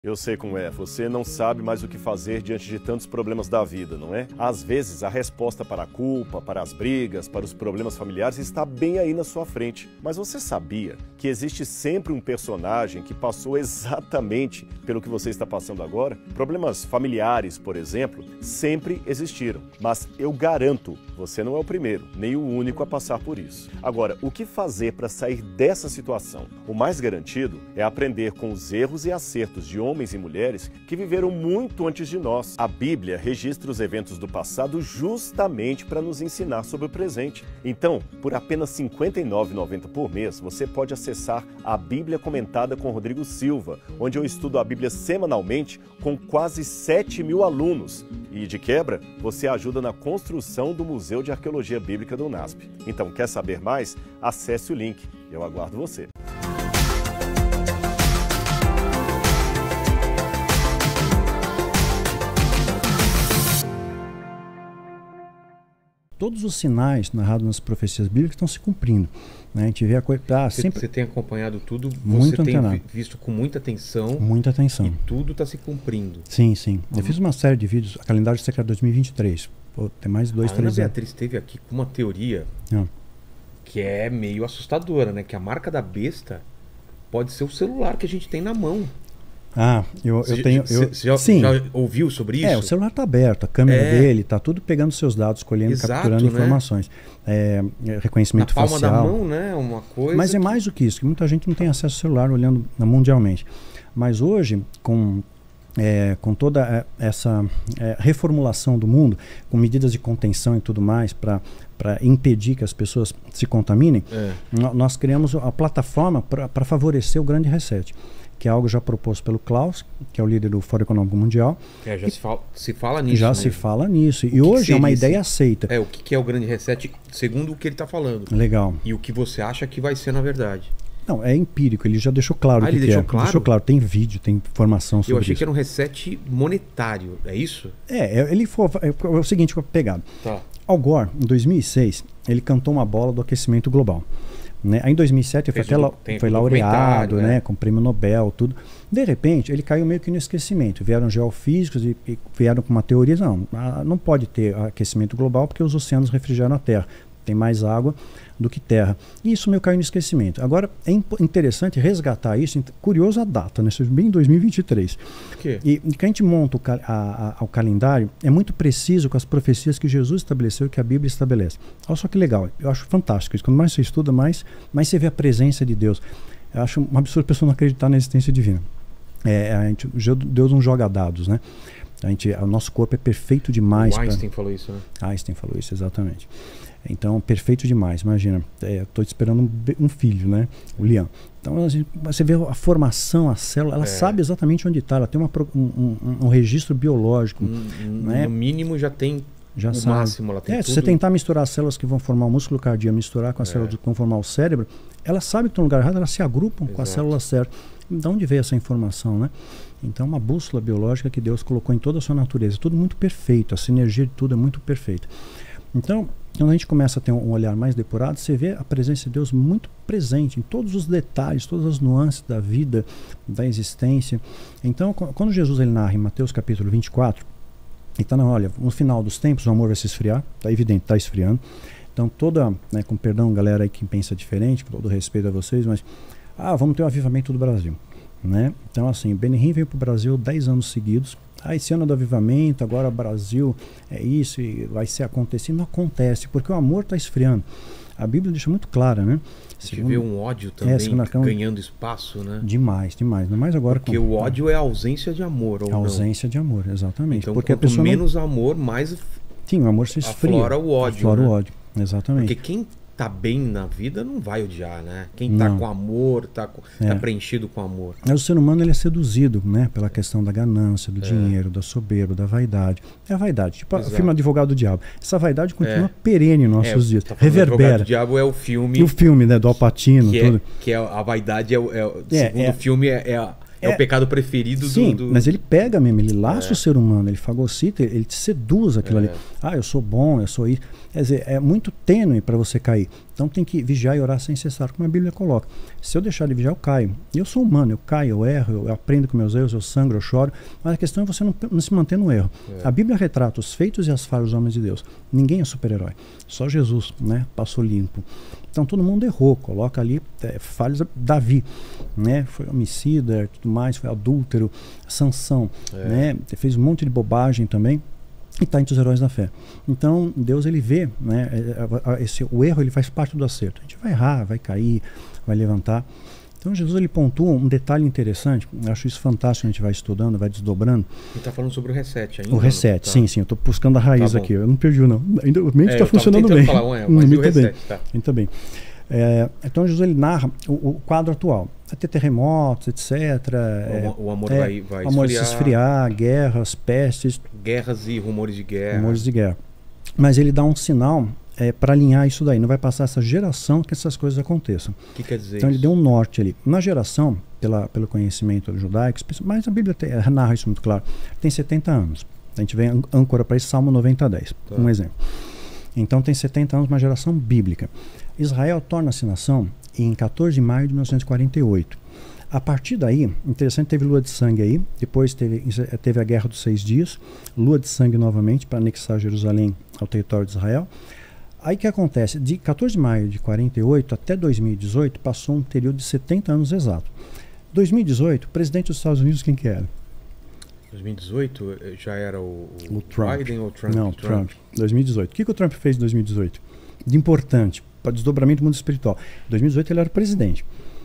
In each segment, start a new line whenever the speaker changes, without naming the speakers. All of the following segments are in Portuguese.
Eu sei como é, você não sabe mais o que fazer diante de tantos problemas da vida, não é? Às vezes a resposta para a culpa, para as brigas, para os problemas familiares está bem aí na sua frente. Mas você sabia que existe sempre um personagem que passou exatamente pelo que você está passando agora? Problemas familiares, por exemplo, sempre existiram. Mas eu garanto, você não é o primeiro, nem o único a passar por isso. Agora, o que fazer para sair dessa situação? O mais garantido é aprender com os erros e acertos de homens e mulheres que viveram muito antes de nós. A Bíblia registra os eventos do passado justamente para nos ensinar sobre o presente. Então, por apenas R$ 59,90 por mês, você pode acessar a Bíblia Comentada com Rodrigo Silva, onde eu estudo a Bíblia semanalmente com quase 7.000 alunos. E, de quebra, você ajuda na construção do Museu de Arqueologia Bíblica do UNASP. Então, quer saber mais? Acesse o link. Eu aguardo você.
Todos os sinais narrados nas profecias bíblicas estão se cumprindo, né? A gente vê a coisa... sempre...
Você tem acompanhado tudo,
muito
você
antenado.
tem visto com muita atenção.
Muita atenção.
E tudo está se cumprindo.
Sim, sim. Eu fiz uma série de vídeos, a calendário secreto 2023. Pô, tem mais de 2, 3 anos.
A Ana Beatriz esteve aqui com uma teoria que é meio assustadora, né? Que a marca da besta pode ser o celular que a gente tem na mão.
Eu tenho...
Você já ouviu sobre isso?
O celular está aberto, a câmera dele está tudo pegando seus dados, colhendo, capturando informações. Reconhecimento facial.
Na palma da mão, né? Uma coisa.
Mas é mais do que isso, que muita gente não tem acesso ao celular olhando mundialmente. Mas hoje, com toda essa reformulação do mundo, com medidas de contenção e tudo mais, para impedir que as pessoas se contaminem, nós criamos a plataforma para favorecer o grande reset, que é algo já proposto pelo Klaus, que é o líder do Fórum Econômico Mundial.
Já se fala nisso.
Já se fala nisso. E hoje é uma ideia aceita.
O que é o grande reset, segundo o que ele está falando.
Legal.
E o que você acha que vai ser na verdade.
Não, é empírico, ele já deixou claro o que
deixou
é.
Claro?
Deixou claro, tem vídeo, tem informação sobre isso.
Eu achei que era um reset monetário, é isso?
É o seguinte, pegado.
Tá.
Al Gore, em 2006, ele cantou uma bola do aquecimento global. Né? Aí em 2007 foi laureado, né? Com prêmio Nobel, tudo. De repente, ele caiu meio que no esquecimento. Vieram geofísicos e vieram com uma teoria, não pode ter aquecimento global porque os oceanos refrigeram a Terra. Tem mais água do que terra. E isso meio caiu no esquecimento. Agora, é interessante resgatar isso, curioso a data, né? Isso é bem em 2023.
Por quê?
E que a gente monta o calendário, é muito preciso com as profecias que Jesus estabeleceu e que a Bíblia estabelece. Olha só que legal, eu acho fantástico isso. Quanto mais você estuda, mais você vê a presença de Deus. Eu acho um absurdo a pessoa não acreditar na existência divina. Deus não joga dados, né? O nosso corpo é perfeito demais.
O Einstein falou isso, né?
Einstein falou isso, exatamente. Então, perfeito demais. Imagina, estou esperando um filho, né? O Liam. Então, você vê a formação, a célula, ela sabe exatamente onde está. Ela tem um registro biológico. Né?
No mínimo já tem o máximo. Ela tem tudo.
Se você tentar misturar as células que vão formar o músculo cardíaco, misturar com as células que vão formar o cérebro, elas sabem que estão no lugar errado, elas se agrupam com as células certas. De onde veio essa informação, né? Então, uma bússola biológica que Deus colocou em toda a sua natureza. Tudo muito perfeito, a sinergia de tudo é muito perfeita. Então, quando a gente começa a ter um olhar mais depurado, você vê a presença de Deus muito presente em todos os detalhes, todas as nuances da vida, da existência. Então, quando Jesus ele narra em Mateus capítulo 24, ele está no final dos tempos o amor vai se esfriar, está evidente, está esfriando. Então, com perdão, galera aí que pensa diferente, com todo respeito a vocês, mas vamos ter um avivamento do Brasil, né? Então, assim, o Benihim veio para o Brasil 10 anos seguidos. Esse ano do avivamento, agora o Brasil é isso e vai ser acontecido. Não acontece, porque o amor está esfriando. A Bíblia deixa muito clara, né?
A gente vê um ódio também ganhando espaço, né?
Demais. Não mais agora.
Porque o ódio é a ausência de amor, ou não?
Ausência de amor, exatamente.
Então,
porque
quanto menos amor, mais
o amor se esfria.
Aflora o ódio.
Aflora o ódio, exatamente.
Porque quem tá bem na vida não vai odiar, né? Quem tá com amor, tá preenchido com amor.
O ser humano ele é seduzido, né? Pela questão da ganância, do dinheiro, da soberba, da vaidade. É a vaidade. Tipo o filme Advogado do Diabo. Essa vaidade continua perene nos nossos dias. Reverbera.
Advogado do Diabo é o filme...
E o filme, né? Do Al Pacino.
Que a vaidade segundo o filme, é o pecado preferido do...
mas ele pega mesmo, ele laça o ser humano, ele fagocita, ele te seduz aquilo ali. Eu sou bom, eu sou isso. Quer dizer, é muito tênue para você cair. Então tem que vigiar e orar sem cessar, como a Bíblia coloca. Se eu deixar de vigiar, eu caio. E eu sou humano, eu caio, eu erro, eu aprendo com meus erros, eu sangro, eu choro. Mas a questão é você não se manter no erro. A Bíblia retrata os feitos e as falhas dos homens de Deus. Ninguém é super-herói. Só Jesus, né, passou limpo. Então todo mundo errou, coloca ali falhas. Davi, né, foi homicida, tudo mais, foi adúltero, Sansão, né, fez um monte de bobagem também. E está entre os heróis da fé. Então Deus, ele vê, né, o erro, ele faz parte do acerto. A gente vai errar, vai cair, vai levantar. Então Jesus, ele pontua um detalhe interessante. Eu acho isso fantástico, a gente vai estudando, vai desdobrando.
Ele está falando sobre o reset ainda.
O reset, sim, eu estou buscando a raiz aqui. Eu não perdi não. Ainda a mente está funcionando bem.
Falar, mas o reset, tá.
Muito bem. Então Jesus, ele narra o quadro atual. Vai ter terremotos, etc.
O amor vai
o amor se esfriar, guerras, pestes.
Guerras e rumores de guerra.
Rumores de guerra. Mas ele dá um sinal para alinhar isso daí. Não vai passar essa geração que essas coisas aconteçam.
O que quer dizer
então
isso?
Ele deu um norte ali. Na geração, pelo conhecimento judaico, mas a Bíblia narra isso muito claro, tem 70 anos. A gente vem âncora para esse Salmo 90:10, um exemplo. Então tem 70 anos, uma geração bíblica. Israel torna-se nação em 14 de maio de 1948. A partir daí, interessante, teve lua de sangue aí, depois teve a Guerra dos 6 Dias, lua de sangue novamente para anexar Jerusalém ao território de Israel. Aí o que acontece? De 14 de maio de 48 até 2018, passou um período de 70 anos exato. 2018, o presidente dos Estados Unidos, quem que era?
2018 já era o
Trump.
Biden ou Trump?
Não, Trump. 2018. O que o Trump fez em 2018? De importante, para desdobramento do mundo espiritual. Em 2018 ele era presidente.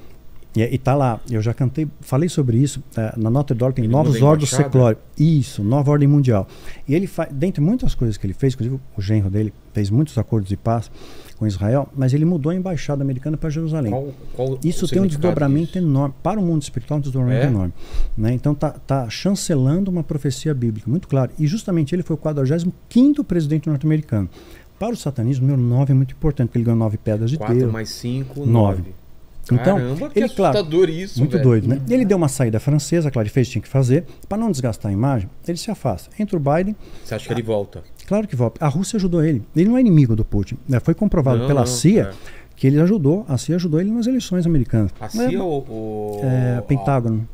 E tá lá, eu já falei sobre isso, na nota de ordem, tem novos ordens seculares. Isso, nova ordem mundial. E ele faz, dentre muitas coisas que ele fez, inclusive o genro dele fez muitos acordos de paz com Israel, mas ele mudou a embaixada americana para Jerusalém. Isso tem um desdobramento enorme, para o mundo espiritual, um desdobramento enorme. Né? Então tá chancelando uma profecia bíblica, muito claro. E justamente ele foi o 45º presidente norte-americano. Para o satanismo, o número 9 é muito importante, porque ele ganhou 9 pedras de
4
telo.
mais 5,
9. Então,
caramba, que
ele,
assustador
claro,
isso,
muito
velho.
doido, né? Ele deu uma saída francesa, claro, ele fez o que tinha que fazer, para não desgastar a imagem, ele se afasta. Entra o Biden.
Você acha que ele volta?
Claro que volta. A Rússia ajudou ele. Ele não é inimigo do Putin. Foi comprovado pela CIA que ele ajudou, a CIA ajudou ele nas eleições americanas.
A CIA ou
Pentágono.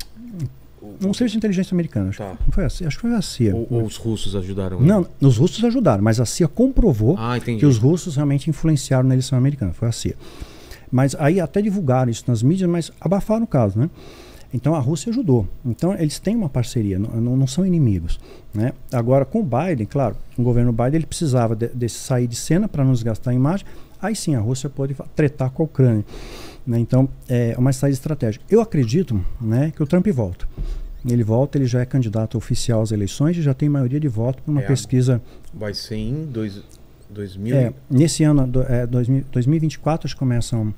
Um serviço de inteligência americano. Não foi a CIA, acho que foi a CIA.
Ou os russos ajudaram?
Não, os russos ajudaram, mas a CIA comprovou que os russos realmente influenciaram na eleição americana. Foi a CIA. Mas aí até divulgaram isso nas mídias, mas abafaram o caso, né? Então a Rússia ajudou. Então eles têm uma parceria, não são inimigos, né? Agora com o Biden, claro, o governo Biden ele precisava de sair de cena para não desgastar a imagem. Aí sim a Rússia pode tretar com a Ucrânia, né? Então é uma saída estratégica. Eu acredito, né, que o Trump volta. Ele volta, ele já é candidato oficial às eleições e já tem maioria de voto para uma pesquisa.
Vai ser em 2000?
Nesse ano, 2024, acho que começam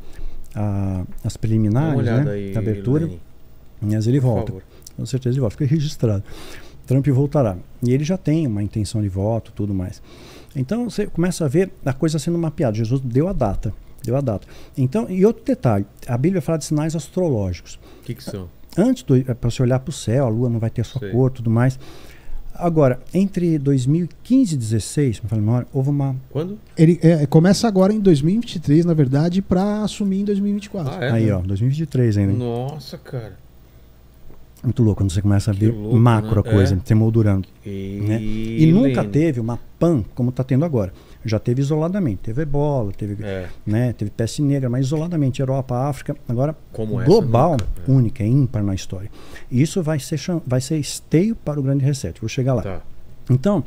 as preliminares, né,
aí,
a abertura. Mas ele volta. Com certeza ele volta, fica registrado. Trump voltará. E ele já tem uma intenção de voto, tudo mais. Então você começa a ver a coisa sendo mapeada. Jesus deu a data. Então, e outro detalhe, a Bíblia fala de sinais astrológicos.
O que são?
Antes, para você olhar para o céu, a lua não vai ter a sua cor, tudo mais. Agora, entre 2015 e 2016, houve uma...
Quando?
Ele começa agora em 2023, na verdade, para assumir em 2024.
Aí, 2023 ainda.
Nossa, cara.
Muito louco quando você começa a ver macro, né? A coisa, se moldurando. Né? E nunca teve uma PAN como está tendo agora. Já teve isoladamente. Teve ebola, teve peste negra, mas isoladamente. Europa, África. Agora, como global, única, ímpar na história. E isso vai ser esteio para o grande reset. Vou chegar lá. Tá. Então,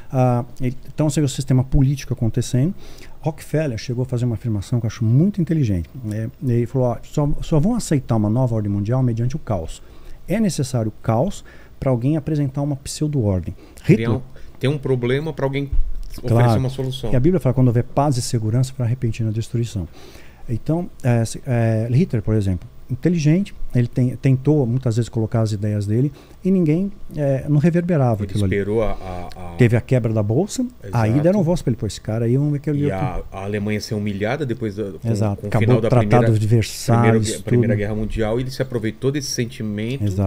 você vê o sistema político acontecendo. Rockefeller chegou a fazer uma afirmação que eu acho muito inteligente. Ele falou, só vão aceitar uma nova ordem mundial mediante o caos. É necessário caos para alguém apresentar uma pseudo-ordem.
Tem um problema para alguém oferecer uma solução.
E a Bíblia fala quando houver paz e segurança para repentina destruição. Então, Hitler, por exemplo, inteligente, ele tentou muitas vezes colocar as ideias dele e ninguém não reverberava aquilo ali.
Esperou
Teve a quebra da bolsa, aí deram voz para ele, esse cara aí vamos ver que ele...
E a Alemanha ser humilhada depois com o
acabou
final da
Tratado de Versalhes,
Primeira Guerra Mundial, e ele se aproveitou desse sentimento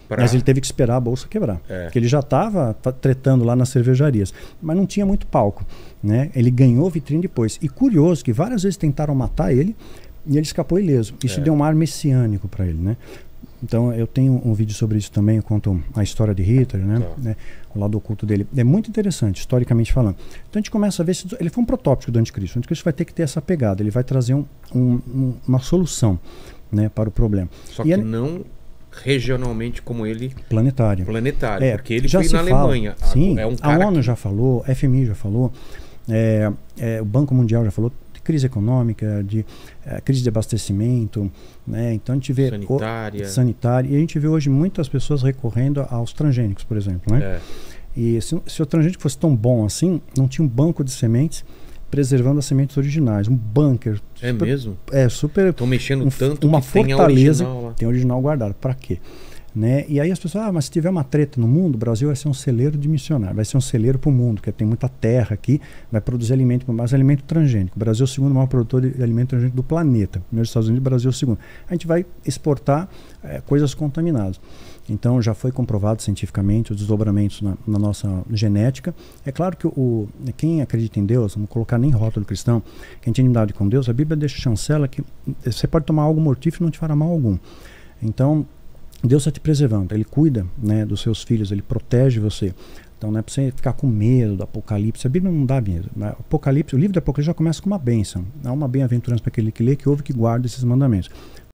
Mas ele teve que esperar a bolsa quebrar. Porque ele já estava tretando lá nas cervejarias. Mas não tinha muito palco, né? Ele ganhou vitrine depois. E curioso que várias vezes tentaram matar ele e ele escapou ileso. Isso deu um ar messiânico para ele, né? Então eu tenho um vídeo sobre isso também, eu conto a história de Hitler, né? O lado oculto dele. É muito interessante, historicamente falando. Então a gente começa a ver se ele foi um protótipo do anticristo. O anticristo vai ter que ter essa pegada, ele vai trazer uma solução, né, para o problema.
Só que não regionalmente como ele...
Planetário.
Porque ele foi na Alemanha.
Sim, a ONU já falou, a FMI já falou, o Banco Mundial já falou, de crise econômica, de crise de abastecimento, né? Então a gente vê... Sanitária. E a gente vê hoje muitas pessoas recorrendo aos transgênicos, por exemplo, né? E se o transgênico fosse tão bom assim, não tinha um banco de sementes preservando as sementes originais, um bunker.
Mesmo?
Super.
Estão mexendo tanto
uma
que tem a
fortaleza,
original lá.
tem original guardado. Para quê? Né? E aí as pessoas, mas se tiver uma treta no mundo, o Brasil vai ser um celeiro de missionário, vai ser um celeiro para o mundo, porque tem muita terra aqui, vai produzir alimento, mas alimento transgênico. O Brasil é o segundo maior produtor de alimento transgênico do planeta. Nos Estados Unidos, o Brasil é o segundo. A gente vai exportar coisas contaminadas. Então já foi comprovado cientificamente os desdobramentos na nossa genética. É claro que quem acredita em Deus, não vou colocar nem rótulo cristão, quem tem intimidade com Deus, a Bíblia deixa chancela que você pode tomar algo mortífero e não te fará mal algum. Então Deus está te preservando, Ele cuida, né, dos seus filhos, Ele protege você. Então não é para você ficar com medo do Apocalipse. A Bíblia não dá medo. O livro do Apocalipse já começa com uma bênção. Há uma bem-aventurança para aquele que lê, que ouve, que guarda esses mandamentos.